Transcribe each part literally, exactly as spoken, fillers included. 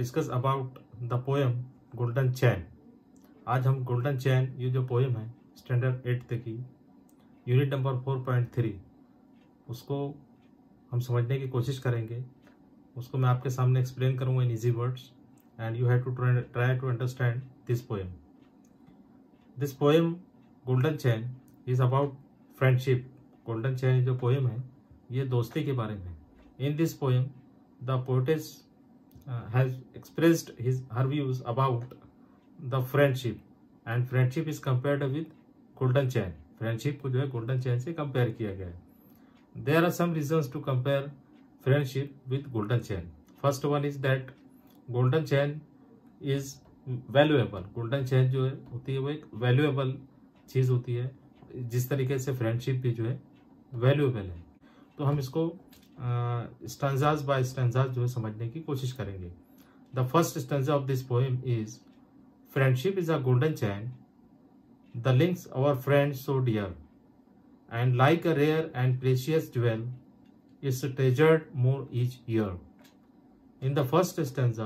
Discuss about the poem golden chain. आज हम golden चैन ये जो पोएम है स्टैंडर्ड एट तक की unit number four point three उसको हम समझने की कोशिश करेंगे। उसको मैं आपके सामने एक्सप्लेन करूंगा in easy words and you have to try to understand this poem. This poem golden chain is about friendship. Golden chain जो पोएम है ये दोस्ती के बारे में। In this poem the poetess has expressed his her views about the friendship and friendship is compared with golden chain। friendship को जो है golden chain से compare किया गया है। there are some reasons to compare friendship with golden chain। first one is that golden chain is valuable। golden chain जो है होती है वो एक valuable चीज होती है, जिस तरीके से friendship भी जो है valuable है। तो हम इसको स्टैंजाज बाय स्टैंजाज जो है समझने की कोशिश करेंगे। The first stanza of this poem is friendship is a golden chain the links our friends so dear and like a rare and precious jewel is treasured more each year. In the first stanza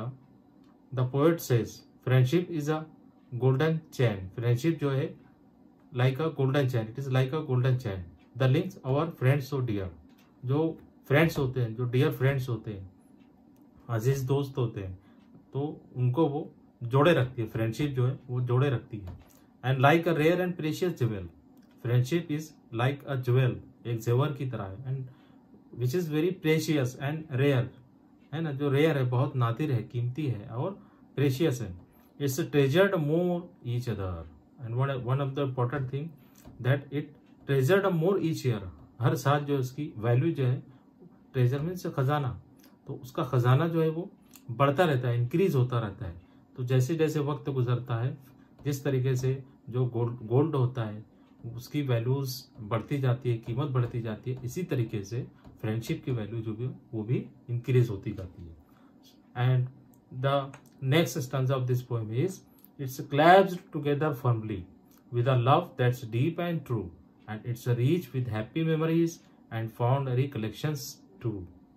the poet says friendship is a golden chain. Friendship जो है like a golden chain, it is like a golden chain the links our friends so dear. जो friends होते हैं, जो dear friends होते हैं, अजीज दोस्त होते हैं, तो उनको वो जोड़े रखती है। फ्रेंडशिप जो है वो जोड़े रखती है। And like a rare and precious jewel, friendship is like a jewel, एक जेवर की तरह है, and which is very precious and rare, है ना। जो रेयर है, बहुत नादिर है, कीमती है और प्रेशियस है। It's treasured more each other and one of the important thing that it treasured more each year. हर साल जो उसकी वैल्यू जो है, ट्रेजर मीन्स खजाना, तो उसका खजाना जो है वो बढ़ता रहता है, इंक्रीज होता रहता है। तो जैसे जैसे वक्त गुजरता है, जिस तरीके से जो गोल्ड गोल्ड होता है उसकी वैल्यूज बढ़ती जाती है, कीमत बढ़ती जाती है, इसी तरीके से फ्रेंडशिप की वैल्यू जो भी वो भी इंक्रीज होती जाती है। And the next stanza of this poem is it's clasped together firmly with a love that's deep and true and it's rich with happy memories and fond recollections too।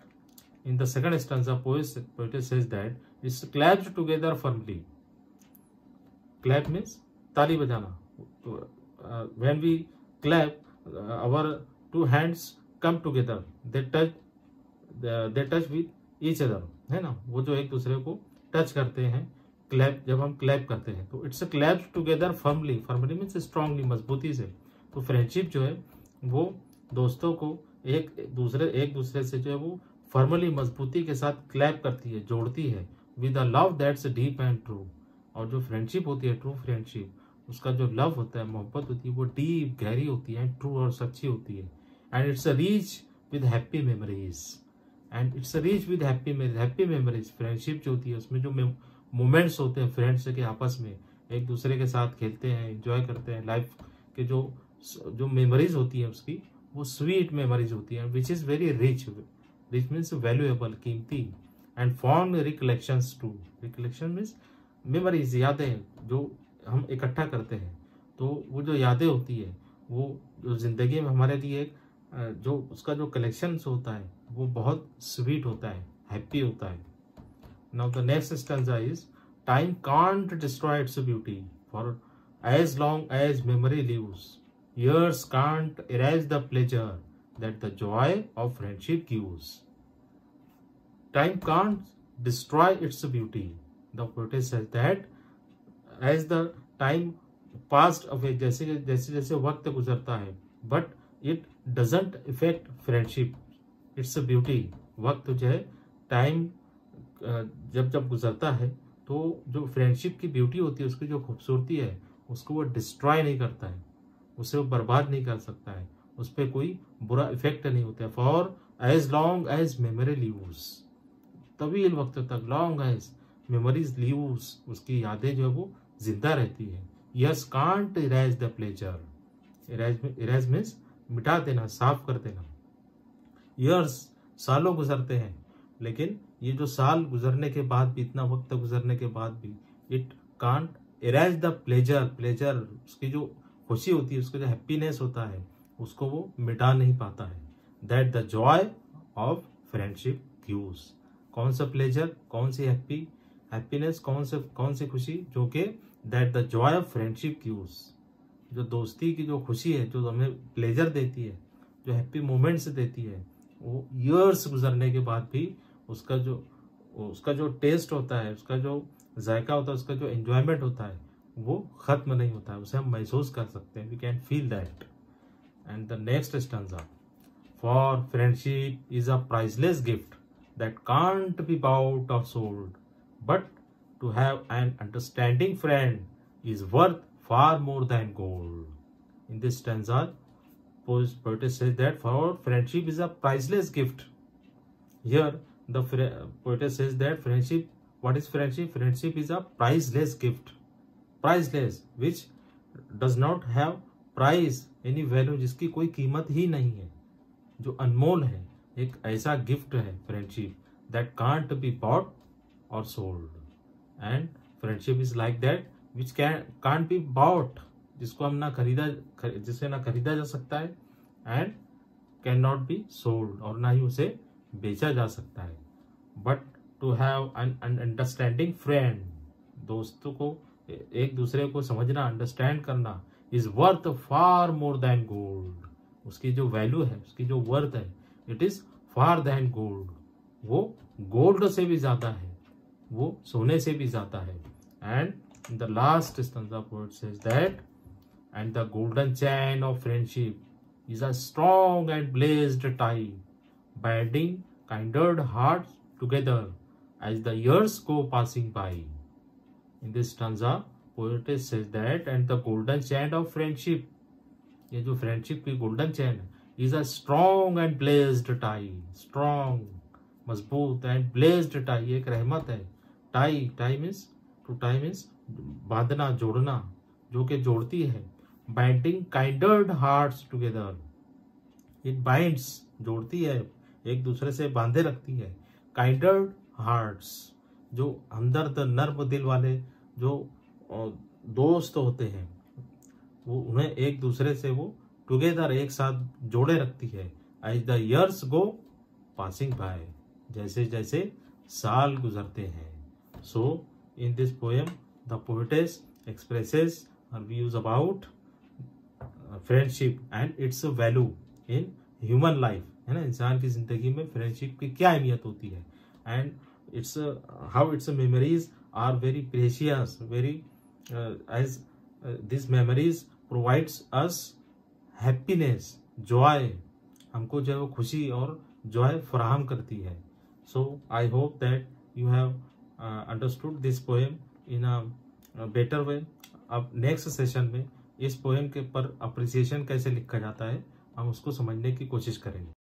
In the second stanza, poet, poet says that it's clapped together firmly। clap means ताली बजाना। uh, when we clap, uh, our two hands come together, they touch they touch with each other, है ना। वो जो एक दूसरे को touch करते हैं, क्लैप जब हम क्लैप करते हैं तो it's clapped together firmly. Firmly means strongly, मजबूती से। तो फ्रेंडशिप जो है वो दोस्तों को एक दूसरे एक दूसरे से जो है वो फॉर्मली, मजबूती के साथ क्लैप करती है, जोड़ती है। With a love that's deep and true. और जो फ्रेंडशिप होती है, ट्रू फ्रेंडशिप, उसका जो लव होता है, मोहब्बत होती है, वो डीप, गहरी होती है, ट्रू और सच्ची होती है। And it's rich with happy memories and it's rich with happy happy memories. Friendship जो होती है उसमें जो मोमेंट्स होते हैं फ्रेंड्स के आपस में, एक दूसरे के साथ खेलते हैं, एंजॉय करते हैं, लाइफ के जो जो मेमोरीज होती है उसकी वो स्वीट मेमोरीज होती है, which is very rich. Rich means valuable, कीमती। And form recollections too. Recollection means memories, यादें जो हम इकट्ठा करते हैं। तो वो जो यादें होती है वो जो जिंदगी में हमारे लिए एक जो उसका जो कलेक्शन होता है वो बहुत स्वीट होता है, हैप्पी होता है। Now the next stanza is time can't destroy its beauty for as long as memory lives. Years can't erase the pleasure that the joy of friendship gives। Time can't destroy its beauty। The poet says that as the time passed away, जैसे जैसे जैसे वक्त गुजरता है, but it doesn't affect friendship, its beauty। वक्त जो है, time जब जब गुजरता है तो जो फ्रेंडशिप की ब्यूटी होती है, उसकी जो खूबसूरती है, उसको वो डिस्ट्रॉय नहीं करता है, उसे वो बर्बाद नहीं कर सकता है, उस पर कोई बुरा इफेक्ट नहीं होता है। For as long as memory lives, तवील वक्त तक, लॉन्ग एज मेमोरीज लिव्स, उसकी यादें जो है वो जिंदा रहती है। Years can't erase the pleasure. Erase erase means मिटा देना, साफ कर देना। ईयर्स, सालों गुजरते हैं, लेकिन ये जो साल गुजरने के बाद भी, इतना वक्त गुजरने के बाद भी, it can't erase the pleasure. Pleasure उसकी जो खुशी होती है, उसका जो हैप्पीनेस होता है, उसको वो मिटा नहीं पाता है। That the joy of friendship gives. कौन सा प्लेजर, कौन सी हैप्पी हैप्पीनेस कौन से कौन सी खुशी, जो कि that the joy of friendship gives, जो दोस्ती की जो खुशी है, जो हमें प्लेजर देती है, जो हैप्पी मोमेंट्स देती है, वो ईयर्स गुजरने के बाद भी उसका जो उसका जो टेस्ट होता है, उसका जो जायका होता है, उसका जो एंजॉयमेंट होता है, वो खत्म नहीं होता है, उसे हम महसूस कर सकते हैं, we can feel that. And the next stanza, for friendship is a priceless gift that can't be bought or sold, but to have an understanding friend is worth far more than gold. In this stanza, poet says that for friendship is a priceless gift. Here, the poet says that friendship, what is friendship? Friendship is a priceless gift. Priceless, which does not have price, any value, जिसकी कोई कीमत ही नहीं है, जो अनमोल है, एक ऐसा gift है friendship that can't be bought or sold. And friendship is like that which can can't be bought, जिसको हम ना खरीदा जिसे ना खरीदा जा सकता है, and can not be sold, और ना ही उसे बेचा जा सकता है, but to have an understanding friend, दोस्तों को एक दूसरे को समझना, अंडरस्टैंड करना, is worth far more than gold, उसकी जो वैल्यू है, उसकी जो वर्थ है, it is far than gold, वो गोल्ड से भी ज्यादा है, वो सोने से भी ज्यादा है। And in the last stanza, poet says that, and the golden chain of friendship is a strong and blazed tie, binding kindred hearts together as the years go passing by. In this stanza, poet says that, and the golden chain of friendship, ये जो friendship की golden chain is a strong and blazed tie, strong, मजबूत, and blazed tie, एक रहमत है। tie, tie means, to tie means बांधना, जोड़ना, जो कि जोड़ती है। Binding kindred hearts together, it binds, जोड़ती है, एक दूसरे से बांधे रखती है। काइंडर्ड हार्ट्स, जो हमदर्द नर्म दिल वाले जो दोस्त होते हैं, वो उन्हें एक दूसरे से वो टुगेदर, एक साथ जोड़े रखती है। As the years go passing by, जैसे जैसे साल गुजरते हैं। So in this poem the poetess expresses her views about uh, friendship and its value in human life, है ना, इंसान की जिंदगी में फ्रेंडशिप की क्या अहमियत होती है, and its uh, how its memories are very precious, very uh, as uh, these memories provides us happiness, joy, हमको जो है वो खुशी और joy फराहम करती है। So I hope that you have uh, understood this poem in a better way. अब नेक्स्ट सेशन में इस पोएम के पर अप्रिसिएशन कैसे लिखा जाता है, हम उसको समझने की कोशिश करेंगे।